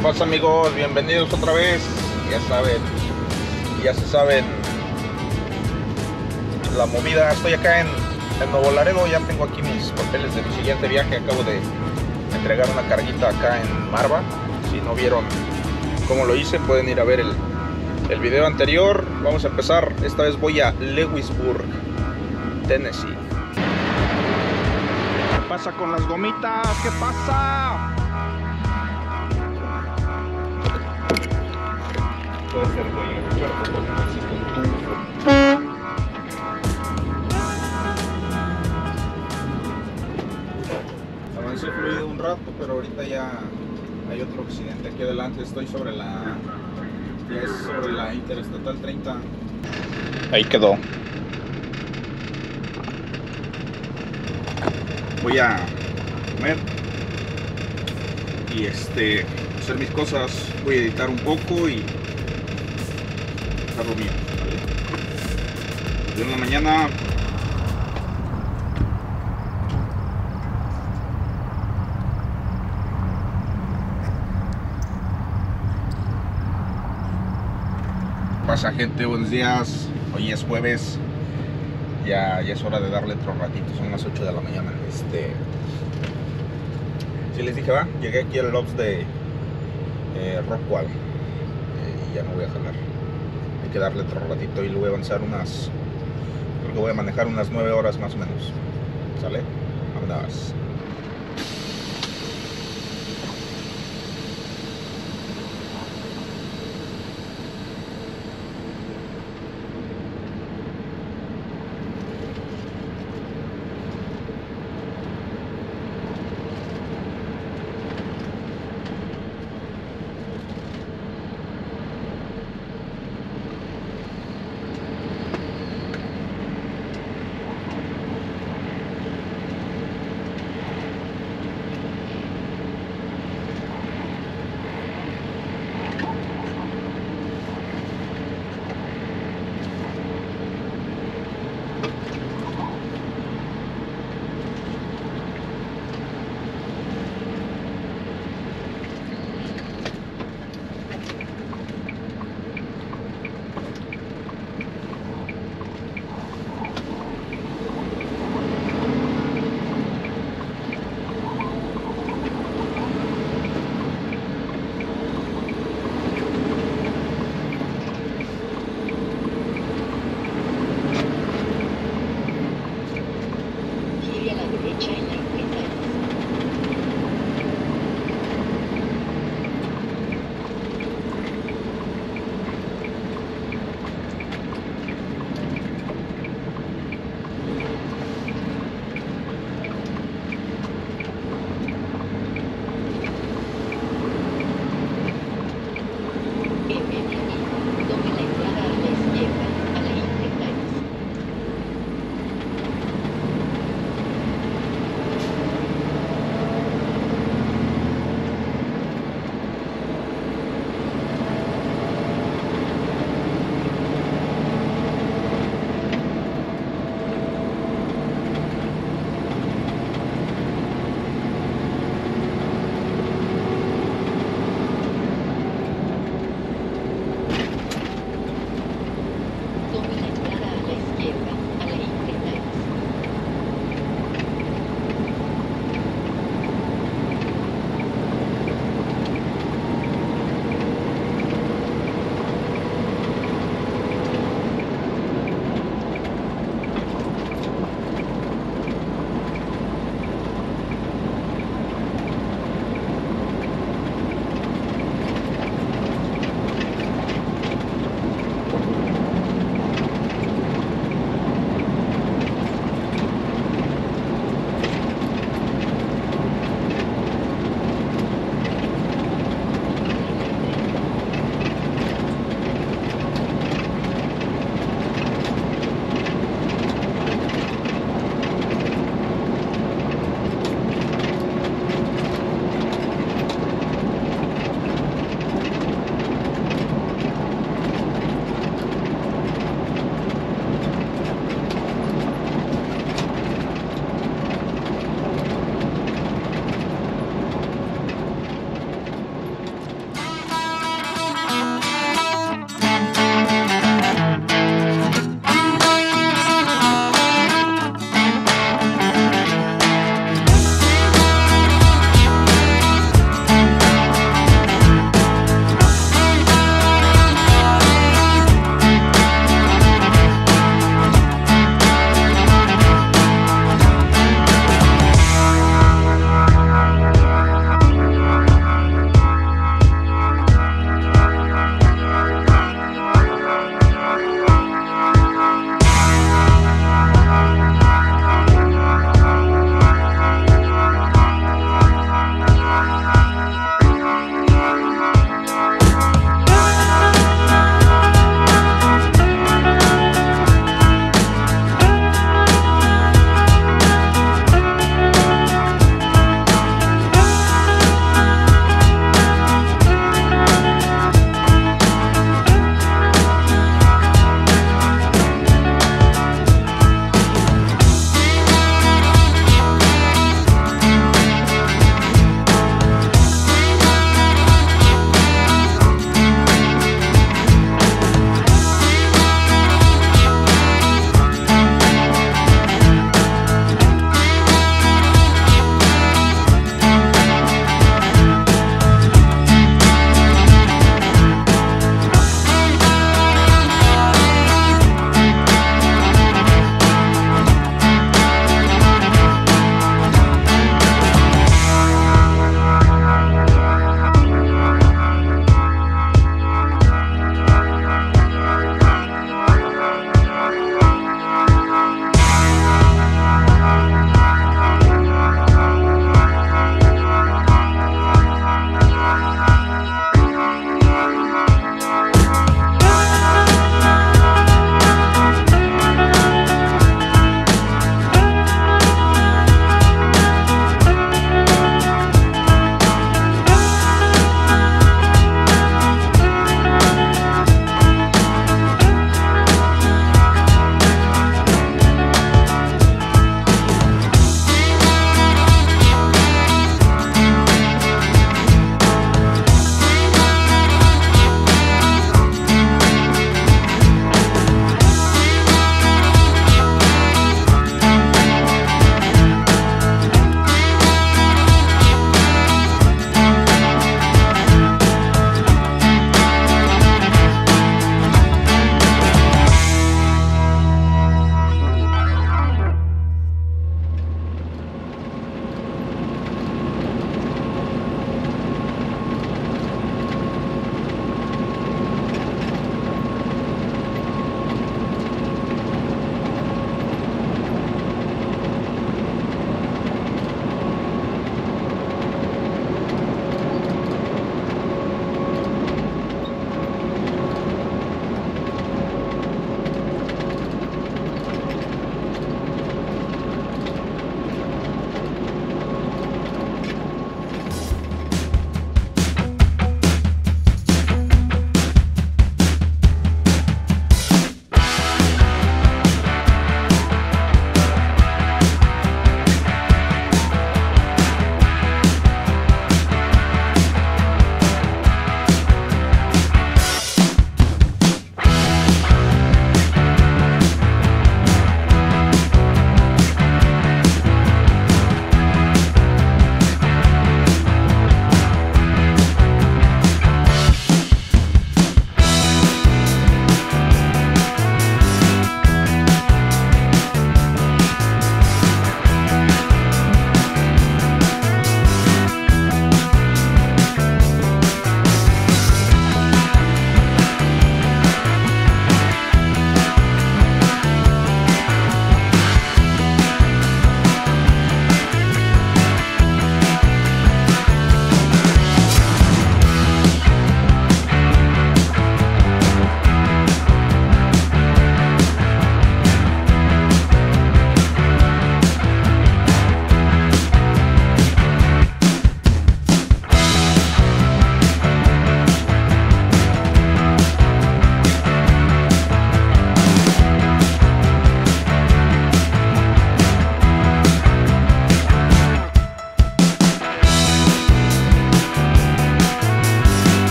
pasa, amigos? Bienvenidos otra vez. Ya se saben la movida. Estoy acá en Nuevo Laredo. Ya tengo aquí mis papeles de mi siguiente viaje. Acabo de entregar una carguita acá en Marva. Si no vieron cómo lo hice, pueden ir a ver el video anterior. Vamos a empezar. Esta vez voy a Lewisburg, Tennessee. ¿Qué pasa con las gomitas? ¿Qué pasa? Puede ser muy fuerte porque necesito un tufo. Avancé fluido un rato, pero ahorita ya hay otro accidente aquí adelante. Estoy sobre la Interestatal 30. Ahí quedó. Voy a comer y hacer mis cosas. Voy a editar un poco y hacerlo mío, ¿vale? Nos vemos en la mañana. ¿Qué pasa, gente? Buenos días. Hoy es jueves. Ya es hora de darle otro ratito. Son las 8 de la mañana. Sí les dije, llegué aquí al Lobs de Rockwall. Y ya no voy a jalar. Hay que darle otro ratito y lo voy a avanzar creo que voy a manejar unas 9 horas más o menos. ¿Sale? Vámonos.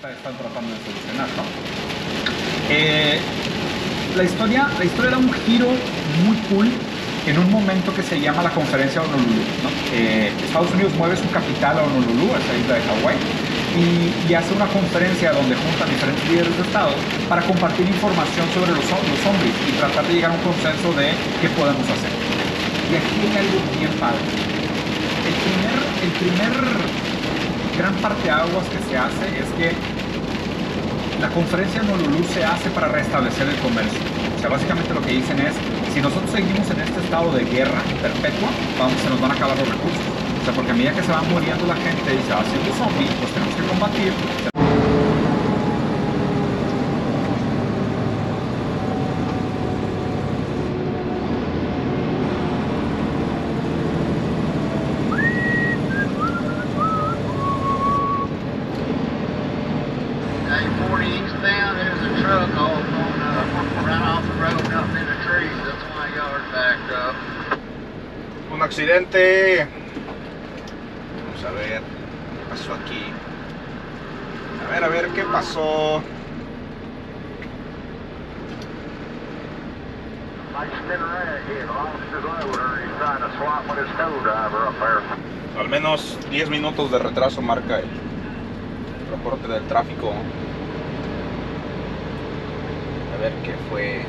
están tratando de solucionar, ¿no? La historia da un giro muy cool en un momento que se llama la Conferencia de Honolulu, ¿no? Estados Unidos mueve su capital a Honolulu, a esa isla de Hawái, y hace una conferencia donde juntan diferentes líderes de Estado para compartir información sobre los zombies y tratar de llegar a un consenso de qué podemos hacer. Y aquí hay algo bien padre. El primer gran parteaguas que se hace es que la conferencia en Honolulu se hace para restablecer el comercio. O sea, básicamente lo que dicen es, si nosotros seguimos en este estado de guerra perpetua, se nos van a acabar los recursos. O sea, porque a medida que se va muriendo la gente y se va haciendo zombie, pues tenemos que combatir. Un accidente. Vamos a ver qué pasó aquí. A ver qué pasó. Al menos 10 minutos de retraso marca el reporte del tráfico. A ver qué fue.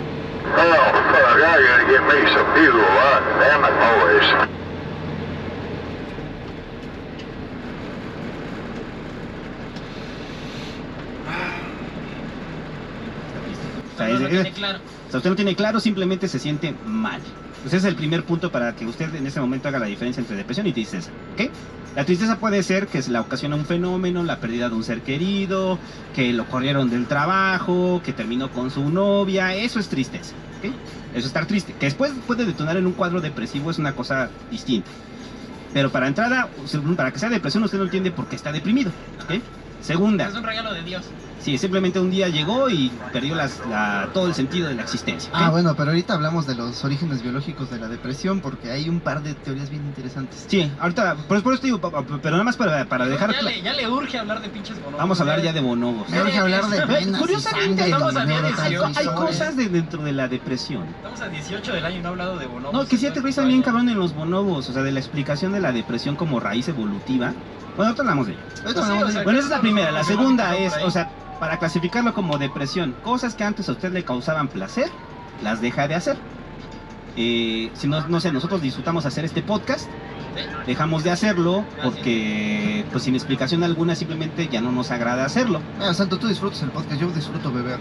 O sea, usted no tiene claro, simplemente se siente mal. Ese es el primer punto para que usted en ese momento haga la diferencia entre depresión y tristeza, ¿ok? La tristeza puede ser que se la ocasiona un fenómeno, la pérdida de un ser querido, que lo corrieron del trabajo, que terminó con su novia, eso es tristeza, ¿ok? Eso es estar triste. Que después puede detonar en un cuadro depresivo es una cosa distinta. Pero para entrada, para que sea depresión, usted no entiende por qué está deprimido, ¿ok? Segunda. Es un regalo de Dios. Sí, simplemente un día llegó y perdió todo el sentido de la existencia, ¿okay? Ah, bueno, pero ahorita hablamos de los orígenes biológicos de la depresión porque hay un par de teorías bien interesantes. Sí, ahorita, por eso te digo, pero nada más para dejar... Ya le urge hablar de pinches bonobos. Vamos a hablar ya de bonobos. Me urge hablar de venas y sangre y hay cosas dentro de la depresión. Estamos a 18 del año y no he hablado de bonobos. No, que sí te aterrizan bien cabrón en los bonobos, o sea, de la explicación de la depresión como raíz evolutiva. Bueno, ahorita hablamos de ello. Bueno, esa es la primera. La segunda es, o sea, para clasificarlo como depresión, cosas que antes a usted le causaban placer, las deja de hacer. Si no sé, nosotros disfrutamos hacer este podcast, dejamos de hacerlo porque, pues sin explicación alguna, simplemente ya no nos agrada hacerlo. Santo, tú disfrutas el podcast, yo disfruto beber.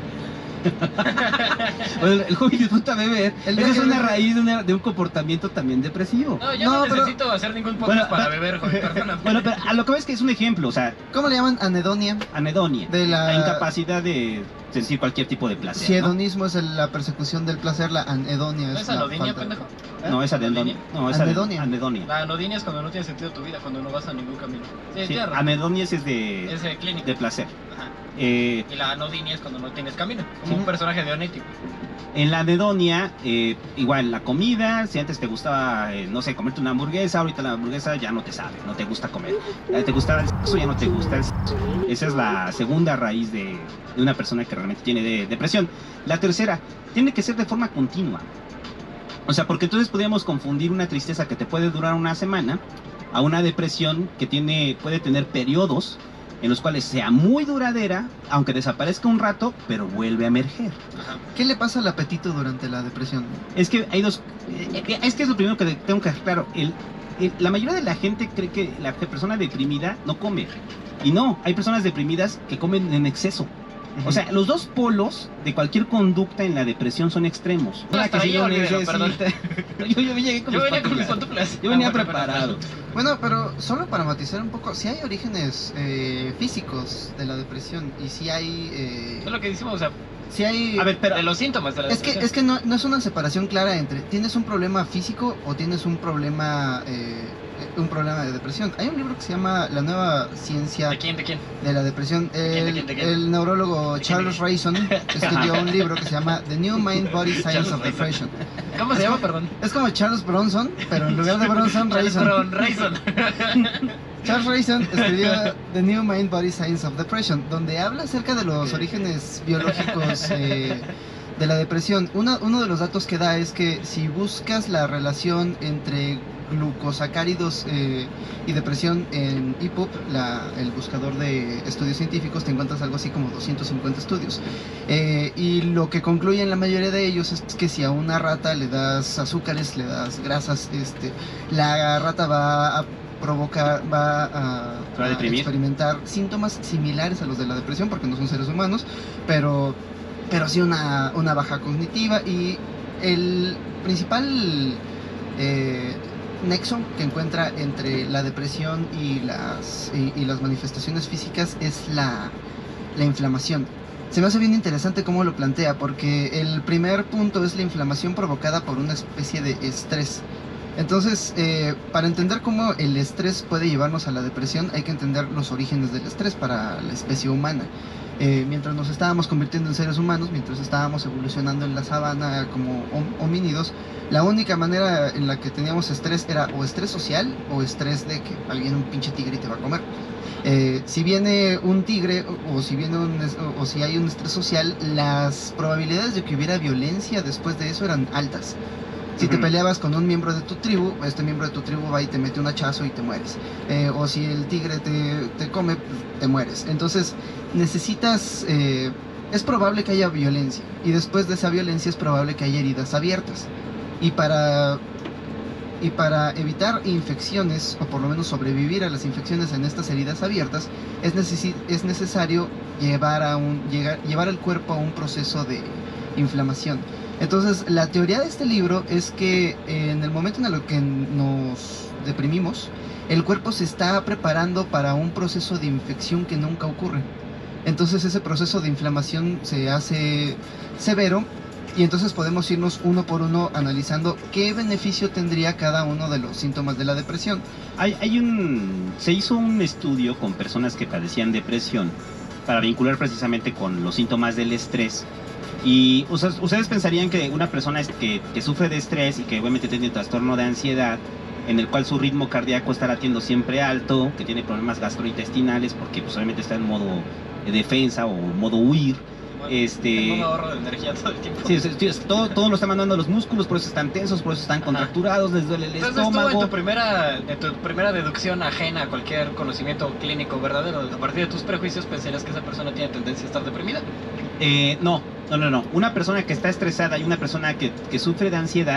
Bueno, el hobby disfruta beber. Esa es una raíz de un comportamiento también depresivo. No, yo no necesito hacer ningún podcast para beber, joder, perdóname. Bueno, pero a lo que ves que es un ejemplo, o sea... ¿Cómo le llaman? Anedonia. Anedonia. De la incapacidad de sentir cualquier tipo de placer. Si hedonismo es la persecución del placer, la anedonia ¿No es la falta. pendejo? No, es anedonia. No, es anedonia. La anodinia es cuando no tiene sentido tu vida, cuando no vas a ningún camino. Sí, anedonia es de clínico. De placer. Ajá. Y la anodinia es cuando no tienes camino, como un personaje de Onético. En la anedonia, igual la comida, si antes te gustaba, no sé, comerte una hamburguesa, ahorita la hamburguesa ya no te sabe, no te gusta comer. Te gustaba el sexo, ya no te gusta el sexo. Esa es la segunda raíz de una persona que realmente tiene depresión. La tercera, tiene que ser de forma continua. O sea, porque entonces podríamos confundir una tristeza que te puede durar una semana a una depresión que puede tener periodos en los cuales sea muy duradera, aunque desaparezca un rato, pero vuelve a emerger. Ajá. ¿Qué le pasa al apetito durante la depresión? Es que hay dos... Es que es lo primero que tengo que dejar claro. La mayoría de la gente cree que la persona deprimida no come. Y no, hay personas deprimidas que comen en exceso. O sea, los dos polos de cualquier conducta en la depresión son extremos. Yo llegué con mis pantuflas. Yo venía preparado. Bueno, pero solo para matizar un poco, si hay orígenes físicos de la depresión y si hay... Es lo que decimos, o sea... Si hay... A ver, pero... De los síntomas de la depresión. Es que no es una separación clara entre ¿tienes un problema físico o tienes un problema de depresión? Hay un libro que se llama La nueva ciencia... ¿De quién? De la depresión. ¿De quién? El neurólogo Charles Rayson escribió un libro que se llama The New Mind Body Science of Depression. ¿Cómo se llama, perdón? Es como Charles Bronson, pero en lugar de Bronson, Rayson. Rayson. Charles Rayson escribió The New Mind Body Science of Depression, donde habla acerca de los orígenes biológicos de la depresión. Uno de los datos que da es que si buscas la relación entre glucosacáridos y depresión en EPUB, el buscador de estudios científicos, te encuentras algo así como 250 estudios. Y lo que concluyen la mayoría de ellos es que si a una rata le das azúcares, le das grasas, la rata va a experimentar síntomas similares a los de la depresión, porque no son seres humanos, pero sí una baja cognitiva. Y el principal nexo que encuentra entre la depresión y las manifestaciones físicas es la inflamación. Se me hace bien interesante cómo lo plantea, porque el primer punto es la inflamación provocada por una especie de estrés. Entonces, para entender cómo el estrés puede llevarnos a la depresión, hay que entender los orígenes del estrés para la especie humana. Mientras nos estábamos convirtiendo en seres humanos, mientras estábamos evolucionando en la sabana como homínidos, la única manera en la que teníamos estrés era o estrés social o estrés de que alguien, un pinche tigre, te va a comer. Si viene un tigre o si hay un estrés social, las probabilidades de que hubiera violencia después de eso eran altas. Si te peleabas con un miembro de tu tribu, este miembro de tu tribu va y te mete un hachazo y te mueres. O si el tigre te come, pues, te mueres. Entonces necesitas... es probable que haya violencia, y después de esa violencia es probable que haya heridas abiertas. Y para evitar infecciones, o por lo menos sobrevivir a las infecciones en estas heridas abiertas, es necesario llevar al cuerpo a un proceso de inflamación. Entonces, la teoría de este libro es que en el momento en el que nos deprimimos, el cuerpo se está preparando para un proceso de infección que nunca ocurre. Entonces, ese proceso de inflamación se hace severo, y entonces podemos irnos uno por uno analizando qué beneficio tendría cada uno de los síntomas de la depresión. Se hizo un estudio con personas que padecían depresión para vincular precisamente con los síntomas del estrés. Y ustedes pensarían que una persona que sufre de estrés y que obviamente tiene un trastorno de ansiedad, en el cual su ritmo cardíaco está latiendo siempre alto, que tiene problemas gastrointestinales porque pues obviamente está en modo de defensa o modo huir, en modo ahorro de energía todo el tiempo. Sí, todo lo está mandando a los músculos, por eso están tensos, por eso están contracturados, les duele el estómago. Entonces tú en tu primera deducción ajena a cualquier conocimiento clínico verdadero, a partir de tus prejuicios, pensarías que esa persona tiene tendencia a estar deprimida. No. Una persona que está estresada y una persona que sufre de ansiedad,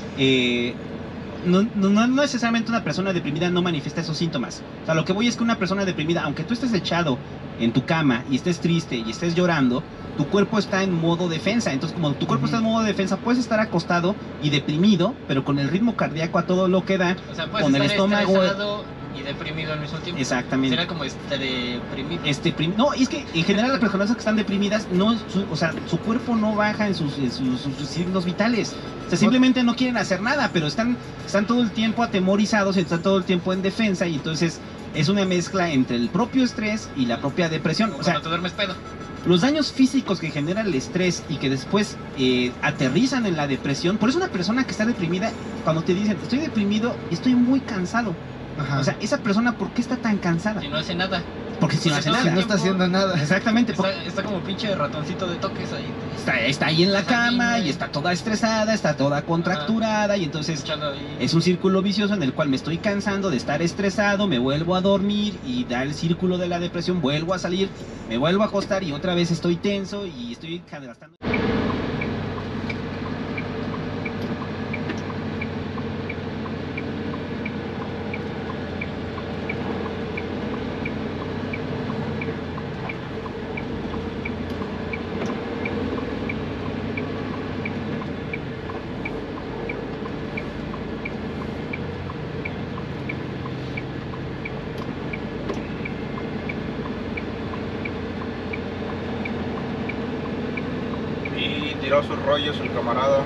no necesariamente una persona deprimida no manifiesta esos síntomas. O sea, lo que voy es que una persona deprimida, aunque tú estés echado en tu cama y estés triste y estés llorando, tu cuerpo está en modo defensa. Entonces, como tu cuerpo está en modo defensa, puedes estar acostado y deprimido, pero con el ritmo cardíaco a todo lo que da, o sea, puedes con estar el estómago estresado y deprimido al mismo tiempo. Exactamente. Será como deprimido. No, es que en general las personas que están deprimidas, su cuerpo no baja en sus signos vitales. O sea, simplemente no quieren hacer nada, pero están todo el tiempo atemorizados y están todo el tiempo en defensa, y entonces es una mezcla entre el propio estrés y la propia depresión. O sea, cuando te duermes pedo. Los daños físicos que genera el estrés y que después aterrizan en la depresión. Por eso una persona que está deprimida, cuando te dicen estoy deprimido y estoy muy cansado, Ajá. o sea, esa persona, ¿por qué está tan cansada? Si no hace nada. Porque si no hace nada. No está haciendo nada. Exactamente. Está como pinche ratoncito de toques ahí. Está ahí en la cama y está toda estresada, está toda contracturada, y entonces es un círculo vicioso en el cual me estoy cansando de estar estresado, me vuelvo a dormir y da el círculo de la depresión, vuelvo a salir, me vuelvo a acostar y otra vez estoy tenso y estoy gastando. Tiró sus rollos el camarada.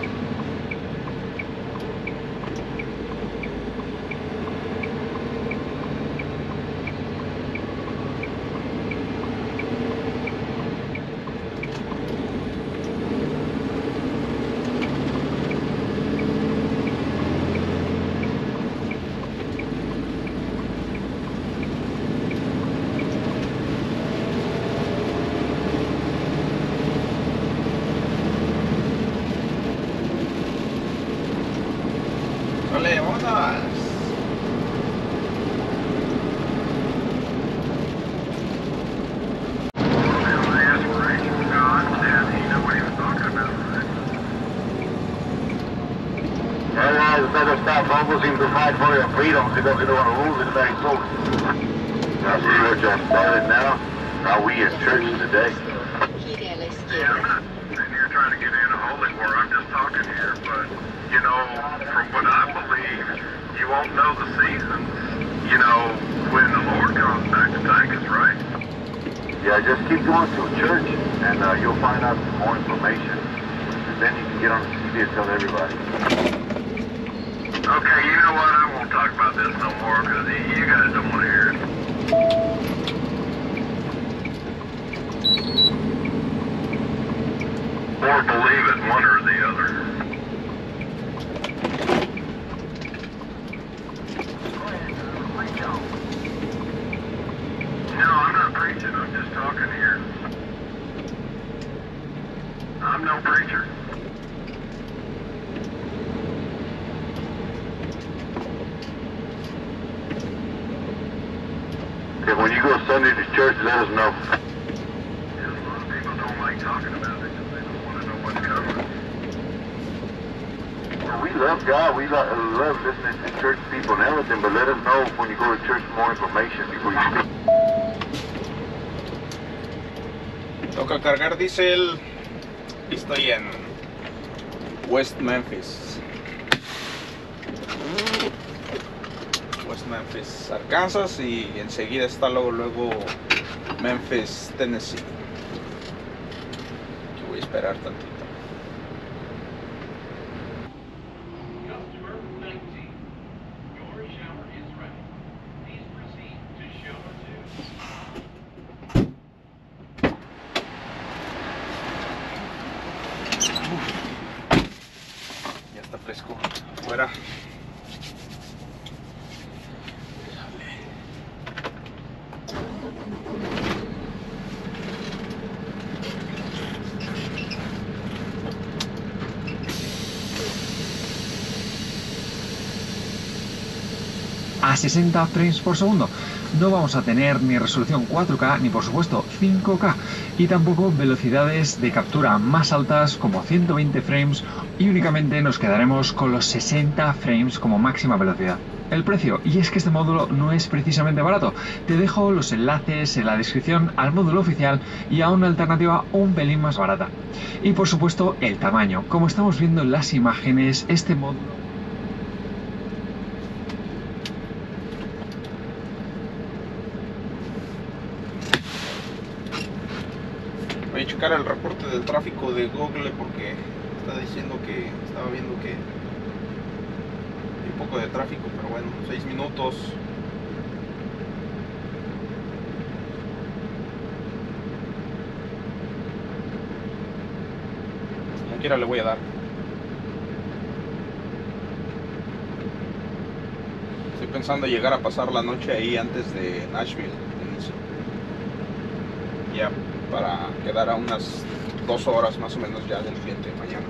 people seem to fight for their freedoms because they don't want to lose it very soon. Now see what you started now? Now we in church today. Gire a la izquierda. I'm not sitting here trying to get in a holy war. I'm just talking here. But, you know, from what I believe, you won't know the seasons, you know, when the Lord comes back to take us, right? Yeah, just keep going to church and you'll find out more information. And then you can get on the TV and tell everybody. Okay, you know what? I won't talk about this no more because you guys don't want to hear it. Or believe it, one or the other. No, I'm not preaching. I'm just talking here. I'm no preacher. Okay, when you go Sunday to church, let us know. Yeah, a lot of people don't like talking about it because they don't want to know what's coming. Well, we love God. We love listening to church people and everything, but let us know when you go to church more information before you speak. Toca cargar diésel. Estoy en West Memphis. West Memphis, Arkansas, y enseguida está luego Memphis, Tennessee. Aquí voy a esperar tantito. Ya está fresco afuera. A 60 frames por segundo. No vamos a tener ni resolución 4K ni por supuesto 5K y tampoco velocidades de captura más altas como 120 frames y únicamente nos quedaremos con los 60 frames como máxima velocidad. El precio, y es que este módulo no es precisamente barato, te dejo los enlaces en la descripción al módulo oficial y a una alternativa un pelín más barata. Y por supuesto el tamaño, como estamos viendo en las imágenes, este módulo Voy a checar el reporte del tráfico de Google porque está diciendo que estaba viendo que hay un poco de tráfico, pero bueno, 6 minutos. Como quiera le voy a dar. Estoy pensando llegar a pasar la noche ahí antes de Nashville, Tennessee. Ya para quedar a unas 2 horas más o menos ya del cliente mañana.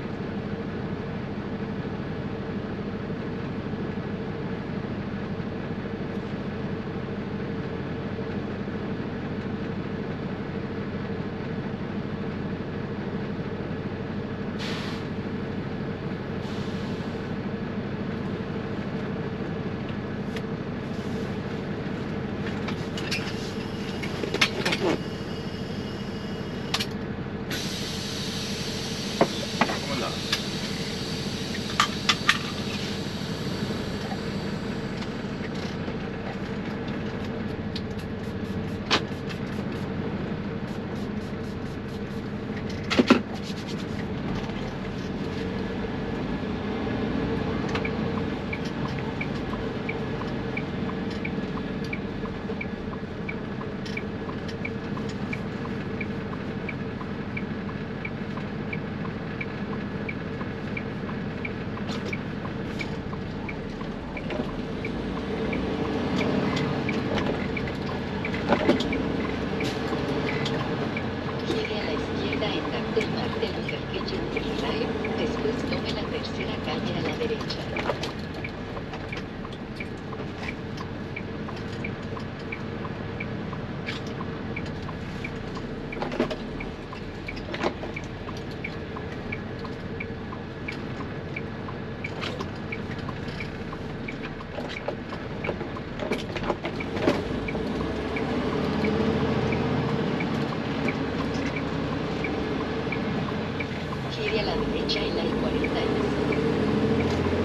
Sigue a la derecha en la I-40 en la zona.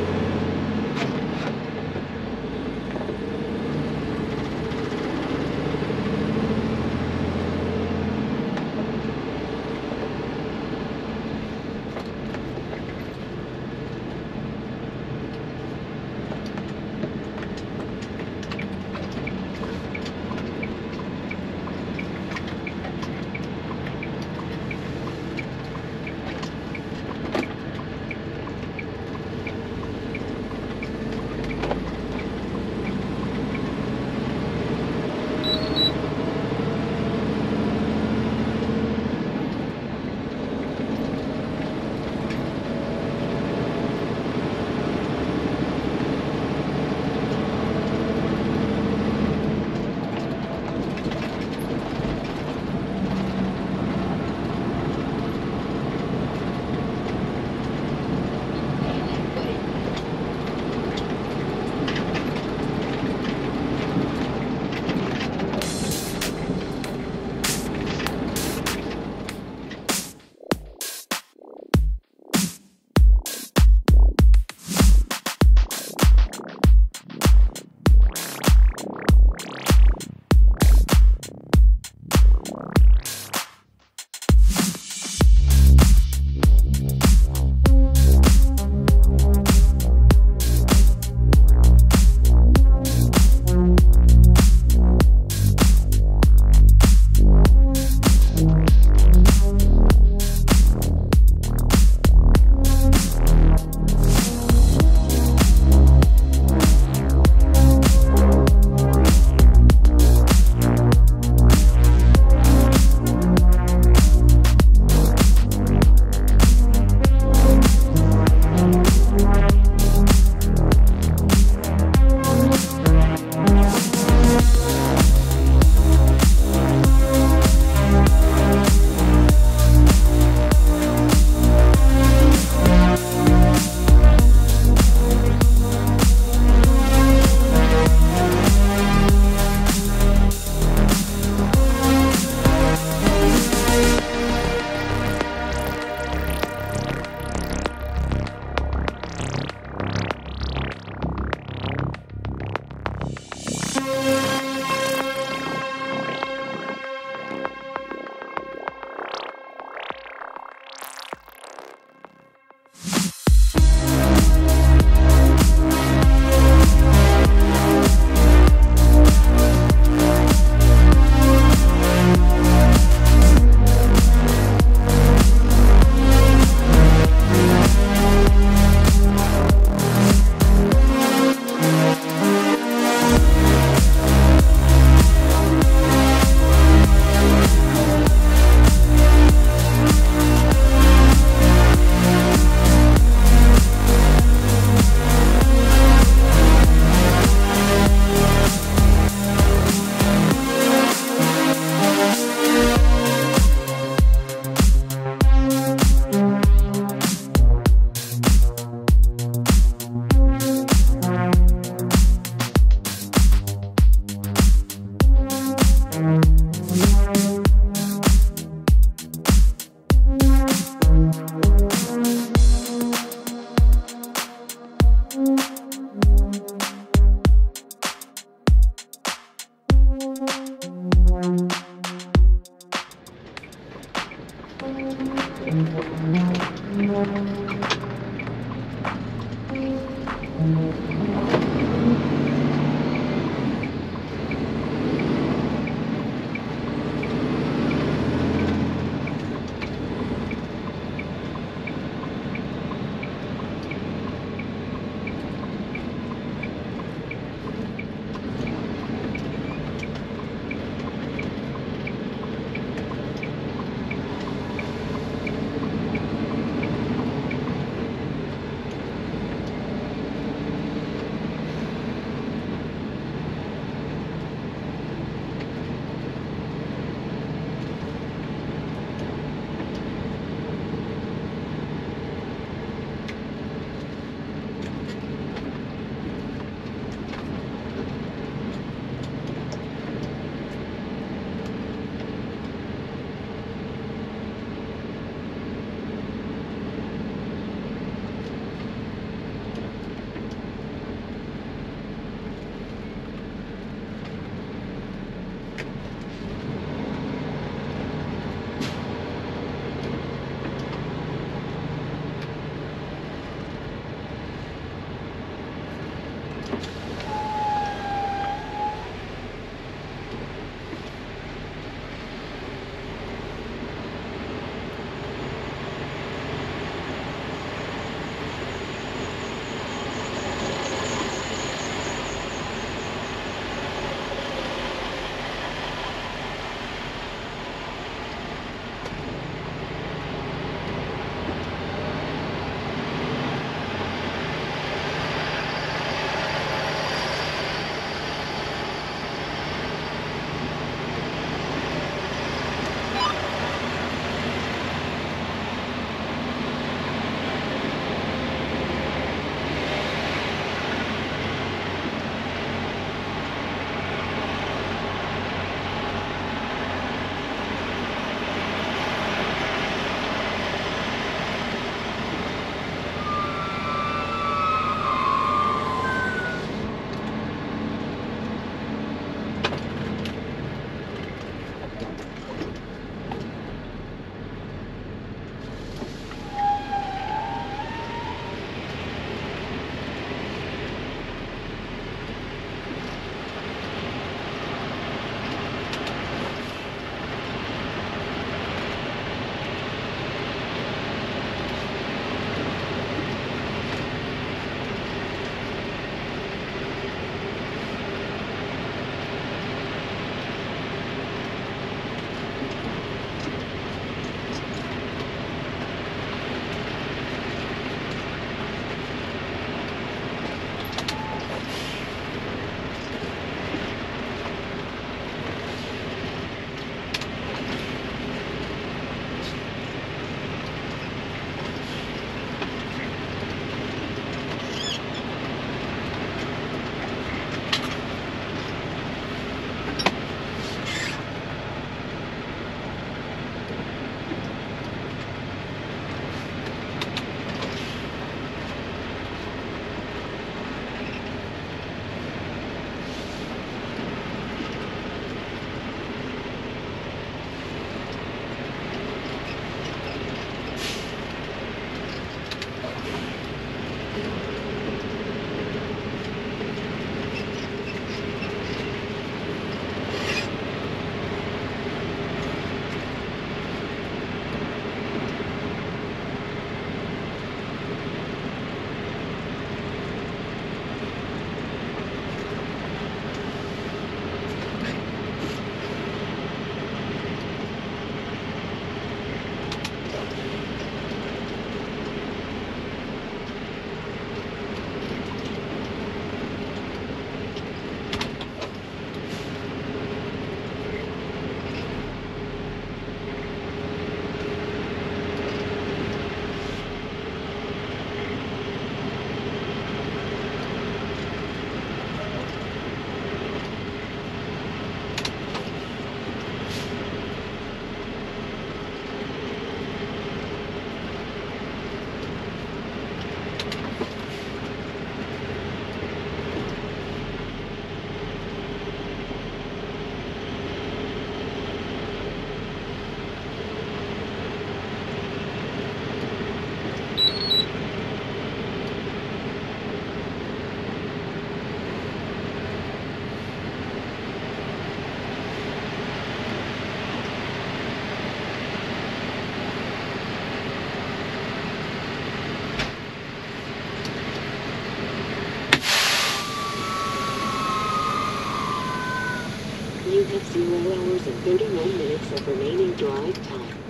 You have 0 hours and 31 minutes of remaining drive time.